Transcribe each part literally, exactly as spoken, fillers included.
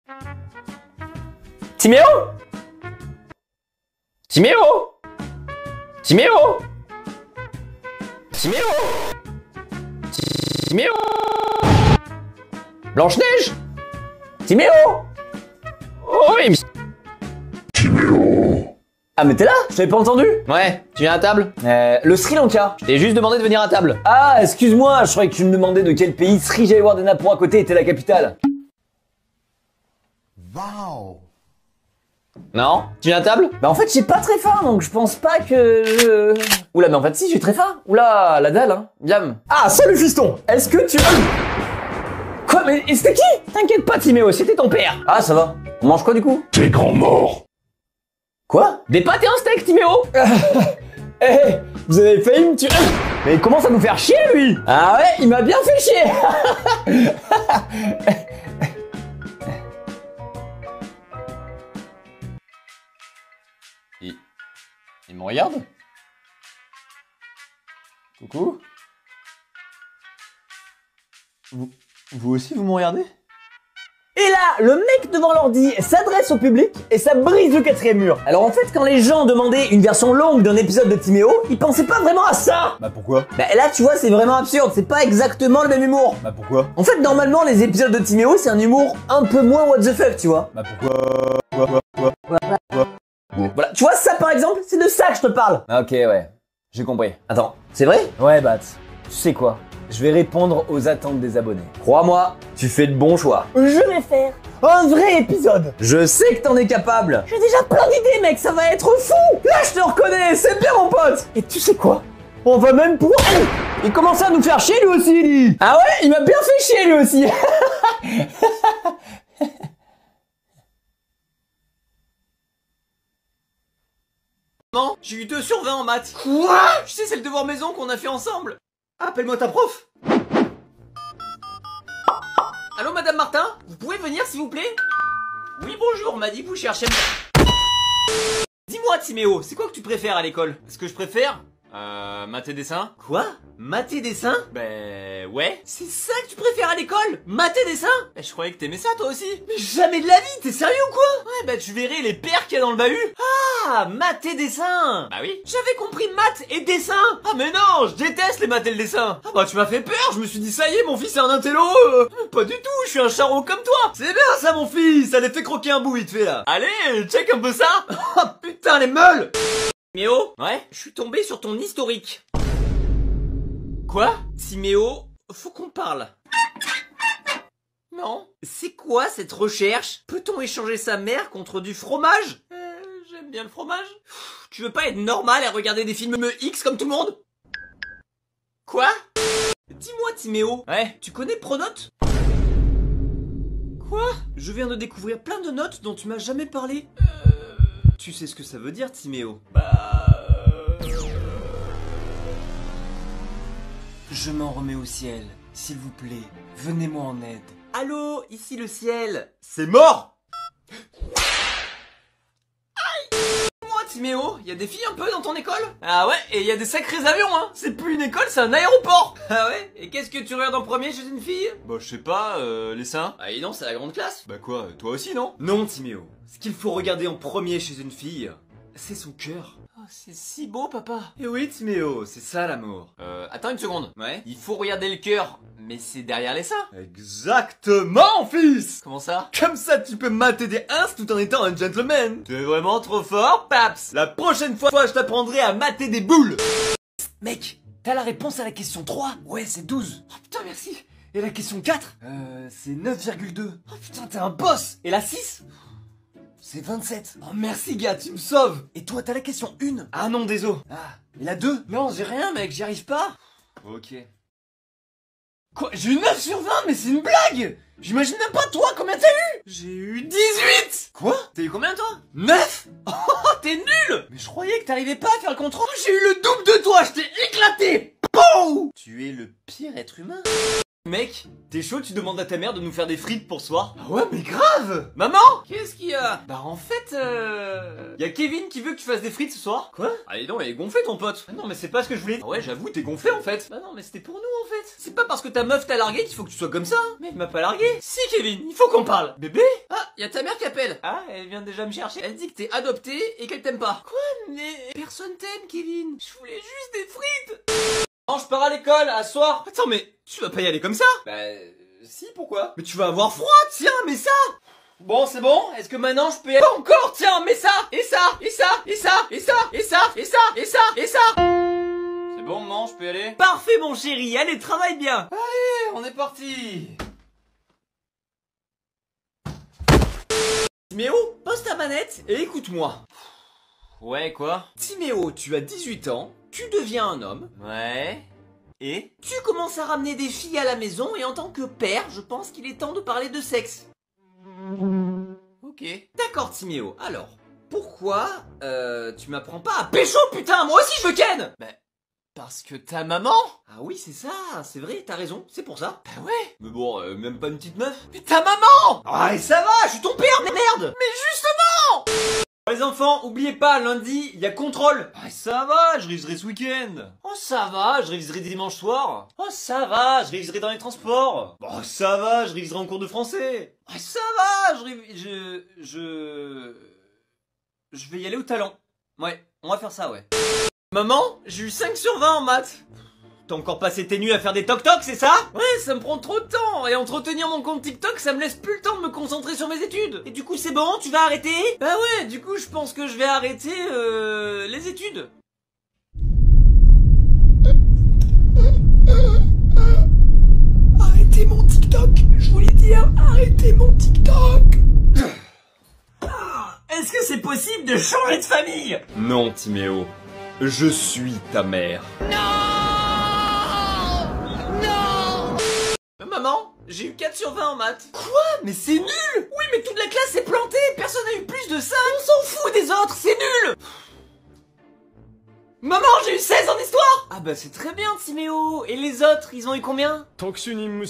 Timéo Timéo Timéo Timéo Timéo Blanche-Neige Timéo Oh oui. Timéo. Ah mais t'es là? Je t'avais pas entendu? Ouais, tu viens à table? Euh, le Sri Lanka. Je t'ai juste demandé de venir à table. Ah, excuse-moi, je croyais que tu me demandais de quel pays Sri Jayawardenepura à côté était la capitale. Wow. Non? Tu viens à table? Bah en fait, j'ai pas très faim, donc je pense pas que je... Oula, mais en fait si, j'ai très faim. Oula, la dalle, hein. Miam. Ah, salut fiston. Est-ce que tu... Quoi, mais c'était qui? T'inquiète pas, Timéo, c'était ton père. Ah, ça va. On mange quoi du coup? T'es grand mort. Quoi? Des pâtes et un steak, Timéo. Eh, hey, vous avez failli me tuer. Mais il commence à nous faire chier, lui. Ah ouais, il m'a bien fait chier. il... il me regarde? Coucou? Vous... vous aussi, vous me regardez? Et là, le mec devant l'ordi s'adresse au public et ça brise le quatrième mur. Alors en fait, quand les gens demandaient une version longue d'un épisode de Timéo, ils pensaient pas vraiment à ça. Bah pourquoi? Bah là, tu vois, c'est vraiment absurde, c'est pas exactement le même humour. Bah pourquoi? En fait, normalement, les épisodes de Timéo, c'est un humour un peu moins what the fuck, tu vois. Bah pourquoi? Quoi, quoi, quoi, quoi, quoi. Voilà, tu vois, ça par exemple, c'est de ça que je te parle. Ah, ok, ouais, j'ai compris. Attends, c'est vrai? Ouais, Bat, tu sais quoi? Je vais répondre aux attentes des abonnés. Crois-moi, tu fais de bons choix. Je vais faire un vrai épisode. Je sais que t'en es capable. J'ai déjà plein d'idées, mec, ça va être fou. Là, je te reconnais, c'est bien mon pote. Et tu sais quoi? On va même pouvoir... Il commence à nous faire chier lui aussi, lui. Ah ouais, il m'a bien fait chier lui aussi. Non, j'ai eu deux sur vingt en maths. Quoi? Tu sais, c'est le devoir maison qu'on a fait ensemble. Appelle-moi ta prof. Allô, Madame Martin? Vous pouvez venir, s'il vous plaît? Oui, bonjour, on m'a dit que vous cherchez... Dis-moi, Timéo, c'est quoi que tu préfères à l'école? Ce que je préfère? Euh... maths et dessin. Quoi? Maths et dessin? Ben... ouais. C'est ça que tu préfères à l'école? Maths et dessin? Ben, je croyais que t'aimais ça, toi aussi. Mais jamais de la vie, t'es sérieux ou quoi? Ouais, bah tu verrais les paires qu'il y a dans le bahut. Ah, maths et dessin. Bah oui. J'avais compris maths et dessin. Ah mais non, je déteste les maths et le dessin. Ah bah tu m'as fait peur, je me suis dit ça y est, mon fils est un intello. Euh, pas du tout, je suis un charron comme toi. C'est bien ça, mon fils, ça les fait croquer un bout, il te fait là. Allez, check un peu ça. Oh putain, les meules. Timéo? Ouais? Je suis tombé sur ton historique. Quoi? Timéo, faut qu'on parle. Non? C'est quoi cette recherche? Peut-on échanger sa mère contre du fromage? euh, J'aime bien le fromage. Tu veux pas être normal et regarder des films X comme tout le monde? Quoi? Dis-moi, Timéo. Ouais? Tu connais Pronote? Quoi? Je viens de découvrir plein de notes dont tu m'as jamais parlé. Euh... Tu sais ce que ça veut dire, Timéo? Bah... Je m'en remets au ciel. S'il vous plaît, venez-moi en aide. Allô, ici le ciel. C'est mort. Aïe. Moi, Timéo, y a des filles un peu dans ton école? Ah ouais, et y a des sacrés avions, hein. C'est plus une école, c'est un aéroport. Ah ouais? Et qu'est-ce que tu regardes en premier chez une fille? Bah je sais pas, euh, les seins. Ah et non, c'est la grande classe. Bah quoi, toi aussi, non? Non, Timéo. Ce qu'il faut regarder en premier chez une fille, c'est son cœur. Oh, c'est si beau, papa. Et oui, Timéo, c'est ça l'amour. Euh, attends une seconde. Ouais. Il faut regarder le cœur, mais c'est derrière les seins. Exactement, fils. Comment ça? Comme ça, tu peux mater des ins tout en étant un gentleman. T'es vraiment trop fort, Paps. La prochaine fois, je t'apprendrai à mater des boules. Mec, t'as la réponse à la question trois? Ouais, c'est douze. Oh putain, merci. Et la question quatre? Euh, c'est neuf virgule deux. Oh putain, t'es un boss. Et la six? C'est vingt-sept. Oh merci gars, tu me sauves. Et toi t'as la question un? Ah non, désolé. Ah, et la deux? Non, j'ai rien mec, j'y arrive pas. Ok. Quoi? J'ai eu neuf sur vingt, mais c'est une blague. J'imagine même pas toi combien t'as eu. J'ai eu dix-huit. Quoi? T'as eu combien toi? neuf. Oh, t'es nul. Mais je croyais que t'arrivais pas à faire le contrôle. J'ai eu le double de toi, je t'ai éclaté. Pouh. Tu es le pire être humain. Mec, t'es chaud, tu demandes à ta mère de nous faire des frites pour ce soir? Ah ouais, mais grave! Maman! Qu'est-ce qu'il y a? Bah en fait, euh... y a Kevin qui veut que tu fasses des frites ce soir. Quoi? Ah dis donc, il est gonflé ton pote. Ah non, mais c'est pas ce que je voulais. Ah ouais, j'avoue, t'es gonflé en fait. Bah non, mais c'était pour nous en fait. C'est pas parce que ta meuf t'a largué qu'il faut que tu sois comme ça. Hein. Mais elle m'a pas largué. Si Kevin, il faut qu'on parle. Bébé? Ah, y a ta mère qui appelle. Ah, elle vient déjà me chercher. Elle dit que t'es adopté et qu'elle t'aime pas. Quoi? Mais personne t'aime, Kevin. Je voulais juste des frites. Non, je pars à l'école, à soir. Attends, mais tu vas pas y aller comme ça? Bah, euh, si, pourquoi? Mais tu vas avoir froid, tiens, mais ça! Bon, c'est bon? Est-ce que maintenant je peux y aller? Pas encore, tiens, mais ça! Et ça! Et ça! Et ça! Et ça! Et ça! Et ça! Et ça! Et ça! C'est bon, maman, je peux y aller? Parfait, mon chéri, allez, travaille bien! Allez, on est parti! Timéo, pose ta manette et écoute-moi. Ouais, quoi? Timéo, tu as dix-huit ans. Tu deviens un homme. Ouais. Et? Tu commences à ramener des filles à la maison et en tant que père, je pense qu'il est temps de parler de sexe. Ok. D'accord, Timéo. Alors, pourquoi euh, tu m'apprends pas à pécho, putain? Moi aussi je veux ken. Bah, parce que ta maman? Ah oui, c'est ça, c'est vrai, t'as raison, c'est pour ça. Bah ouais. Mais bon, euh, même pas une petite meuf. Mais ta maman! Ah, et ça va, je suis ton père, merde. Mais justement! Les enfants, oubliez pas, lundi, il y a contrôle. Ah, ça va, je réviserai ce week-end. Oh, ça va, je réviserai dimanche soir. Oh, ça va, je réviserai dans les transports. Oh, ça va, je réviserai en cours de français. Oh, ça va, je réviserai... Je... Je... Je vais y aller au talent. Ouais, on va faire ça, ouais. Maman, j'ai eu cinq sur vingt en maths. T'as encore passé tes nuits à faire des toc-toc, c'est ça? Ouais, ça me prend trop de temps. Et entretenir mon compte TikTok, ça me laisse plus le temps de me concentrer sur mes études. Et du coup, c'est bon, tu vas arrêter? Bah ouais, du coup, je pense que je vais arrêter euh, les études. Arrêtez mon TikTok. Je voulais dire, arrêtez mon TikTok. Est-ce que c'est possible de changer de famille? Non, Timéo. Je suis ta mère. Non! Maman, j'ai eu quatre sur vingt en maths. Quoi? Mais c'est nul! Oui, mais toute la classe s'est plantée, personne n'a eu plus de cinq. On s'en fout des autres, c'est nul! Maman, j'ai eu seize en histoire! Ah bah c'est très bien, Timéo. Et les autres, ils ont eu combien? Nani?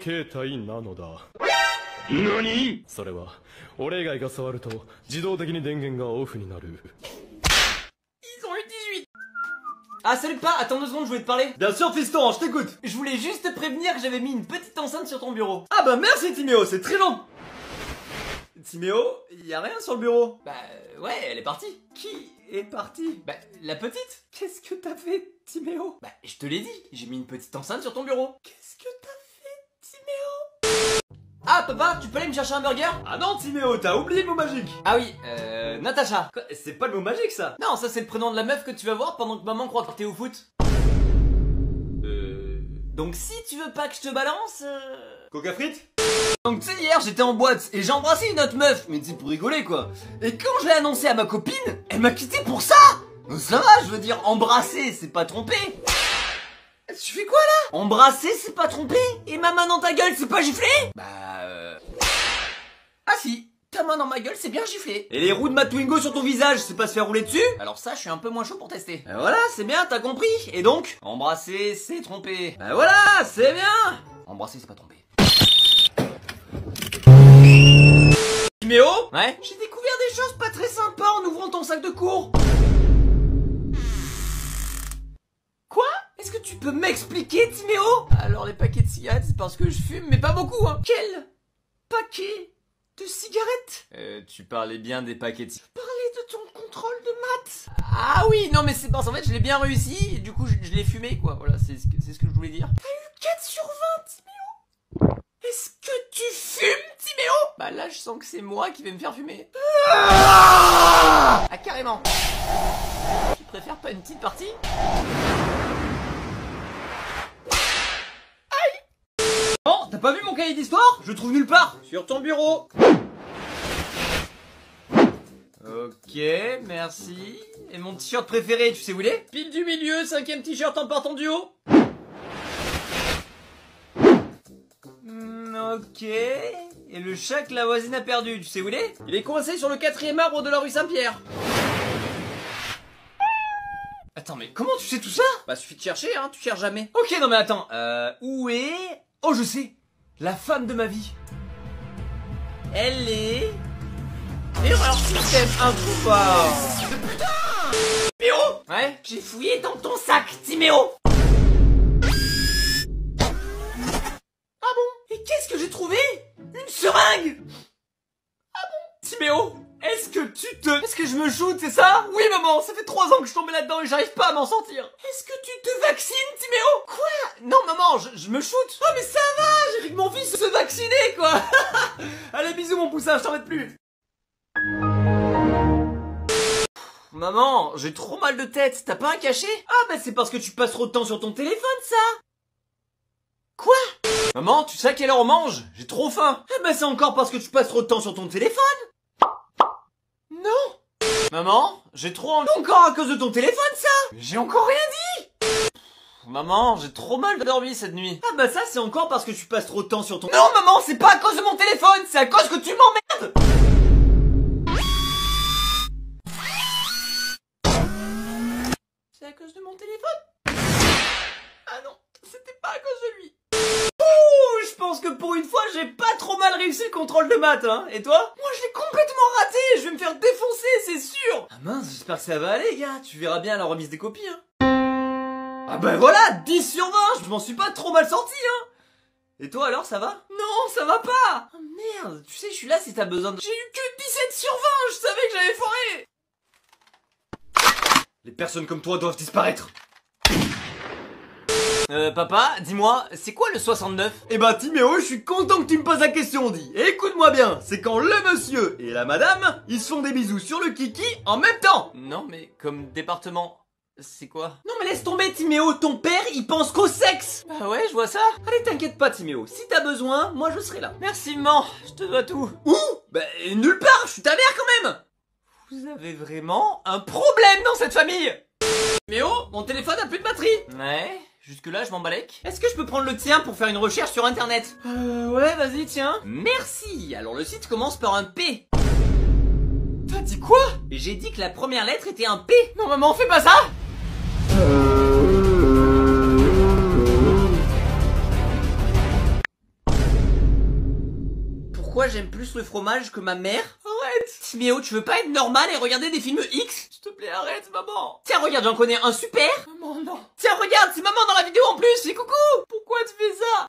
Ils ont eu dix-huit. Ah salut pas, attends deux secondes, je voulais te parler. Bien sûr fiston, je t'écoute. Je voulais juste te prévenir que j'avais mis une petite enceinte sur ton bureau. Ah bah merci Timéo, c'est très long. Timéo, y a rien sur le bureau. Bah ouais, elle est partie. Qui est partie? Bah la petite. Qu'est-ce que t'as fait Timéo? Bah je te l'ai dit, j'ai mis une petite enceinte sur ton bureau. Qu'est-ce que t'as fait Timéo? Ah papa, tu peux aller me chercher un burger? Ah non Timéo, t'as oublié le mot magique. Ah oui, euh... Natacha. Quoi? C'est pas le mot magique ça? Non, ça c'est le prénom de la meuf que tu vas voir pendant que maman croit que t'es au foot. Euh... Donc si tu veux pas que je te balance... Euh... Coca frites? Donc tu sais, hier j'étais en boîte et j'ai embrassé une autre meuf, mais c'est pour rigoler quoi. Et quand je l'ai annoncé à ma copine, elle m'a quitté pour ça. Ça va, je veux dire, embrasser, c'est pas tromper. Tu fais quoi là? Embrasser, c'est pas tromper? Et ma main dans ta gueule, c'est pas gifler? Bah euh... Ah si, ta main dans ma gueule, c'est bien giflé. Et les roues de ma Twingo sur ton visage, c'est pas se faire rouler dessus? Alors ça, je suis un peu moins chaud pour tester. Bah voilà, c'est bien, t'as compris. Et donc, embrasser, c'est tromper. Bah voilà, c'est bien. Embrasser, c'est pas tromper. Timéo? Ouais? J'ai découvert des choses pas très sympas en ouvrant ton sac de cours. Quoi? Est-ce que tu peux m'expliquer, Timéo? Alors les paquets de cigarettes, c'est parce que je fume, mais pas beaucoup, hein. Quel paquet de cigarettes? Euh, tu parlais bien des paquets de cigarettes. Parlais de ton contrôle de maths. Ah oui, non mais c'est parce qu'en fait je l'ai bien réussi, et du coup je, je l'ai fumé, quoi. Voilà, c'est ce, ce que je voulais dire. T'as eu quatre sur vingt, Timéo? Est-ce que tu fumes, Timéo? Bah là je sens que c'est moi qui vais me faire fumer. Ah, ah carrément. Tu préfères pas une petite partie? Oh, t'as pas vu mon cahier d'histoire? Je le trouve nulle part. Sur ton bureau. Ok, merci. Et mon t-shirt préféré, tu sais où il est? Pile du milieu, cinquième t-shirt en partant du haut. Mm, ok. Et le chat que la voisine a perdu, tu sais où il est? Il est coincé sur le quatrième arbre de la rue Saint-Pierre. Attends, mais comment tu sais tout ça? Bah suffit de chercher, hein, tu cherches jamais. Ok, non mais attends, euh, où est Oh, je sais. La femme de ma vie. Elle est... Erreur système introuvable. Putain! Timéo! Ouais? J'ai fouillé dans ton sac, Timéo! Ah bon? Et qu'est-ce que j'ai trouvé? Une seringue! Ah bon? Timéo, est-ce que tu te... Est-ce que je me shoot, c'est ça? Oui, maman, ça fait trois ans que je tombais là-dedans et j'arrive pas à m'en sortir. Est-ce que tu te vaccines, Timéo? Quoi? Non, maman, je, je me shoot. Oh, mais ça va, j'ai vu que mon fils se vacciner, quoi. Allez, bisous, mon poussin, je t'en mets plus. Maman, j'ai trop mal de tête, t'as pas un cachet? Ah bah c'est parce que tu passes trop de temps sur ton téléphone, ça. Quoi? Maman, tu sais à quelle heure on mange? J'ai trop faim. Eh bah c'est encore parce que tu passes trop de temps sur ton téléphone. Non. Maman, j'ai trop envie. Encore à cause de ton téléphone, ça? Mais j'ai encore rien dit. Maman, j'ai trop mal dormi cette nuit. Ah bah ça c'est encore parce que tu passes trop de temps sur ton... Non maman, c'est pas à cause de mon téléphone, c'est à cause que tu m'emmerdes. C'est à cause de mon téléphone? Ah non, c'était pas à cause de lui. Ouh, je pense que pour une fois, j'ai pas trop mal réussi le contrôle de maths, hein. Et toi? Moi, je l'ai complètement raté. Je vais me faire défoncer, c'est sûr. Ah mince, j'espère que ça va aller, gars. Tu verras bien à la remise des copies, hein. Ah ben voilà, dix sur vingt. Je m'en suis pas trop mal sorti, hein. Et toi alors, ça va? Non, ça va pas. Oh merde, tu sais, je suis là si t'as besoin de... J'ai eu que dix-sept sur vingt. Je savais que j'avais foiré. Les personnes comme toi doivent disparaître. Euh, papa, dis-moi, c'est quoi le soixante-neuf? Eh bah, Timéo, je suis content que tu me poses la question, dit. Écoute-moi bien, c'est quand le monsieur et la madame, ils se font des bisous sur le kiki en même temps. Non, mais comme département, c'est quoi? Non, mais laisse tomber, Timéo, ton père, il pense qu'au sexe. Bah ouais, je vois ça. Allez, t'inquiète pas, Timéo, si t'as besoin, moi je serai là. Merci, maman, je te dois tout. Où? Bah, nulle part, je suis ta mère quand même. Vous avez vraiment un problème dans cette famille. Mais oh, mon téléphone a plus de batterie. Ouais, jusque là je m'embalèque. Est-ce que je peux prendre le tien pour faire une recherche sur internet? Euh, ouais, vas-y, tiens. Merci. Alors le site commence par un P. T'as dit quoi? J'ai dit que la première lettre était un P. Non maman, fais pas ça. Pourquoi j'aime plus le fromage que ma mère? Arrête! Timéo, tu veux pas être normal et regarder des films X? S'il te plaît, arrête, maman! Tiens, regarde, j'en connais un super! Maman, non! Tiens, regarde, c'est maman dans la vidéo en plus! C'est coucou! Pourquoi tu fais ça?